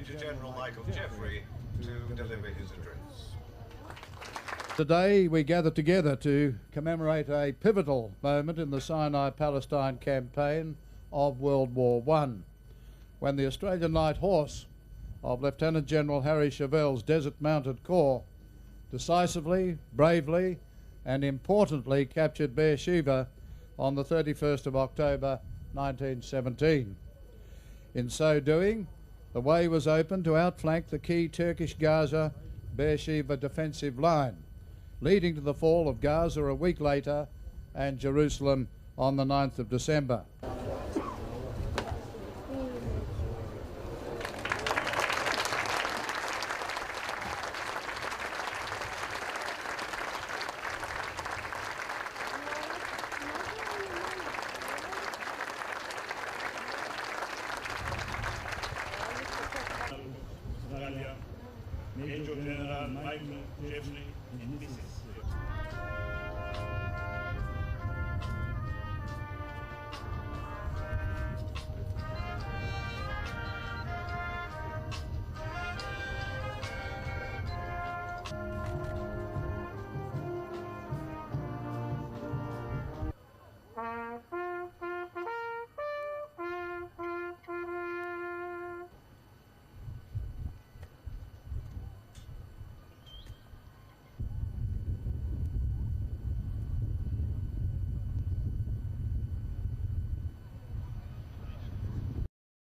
Major General Michael Jeffery to deliver his address. Today we gather together to commemorate a pivotal moment in the Sinai Palestine campaign of World War I, when the Australian Light Horse of Lieutenant General Harry Chauvel's Desert Mounted Corps decisively, bravely and importantly captured Beersheba on the 31st of October 1917. In so doing, the way was open to outflank the key Turkish-Gaza Beersheba defensive line, leading to the fall of Gaza a week later and Jerusalem on the 9th of December.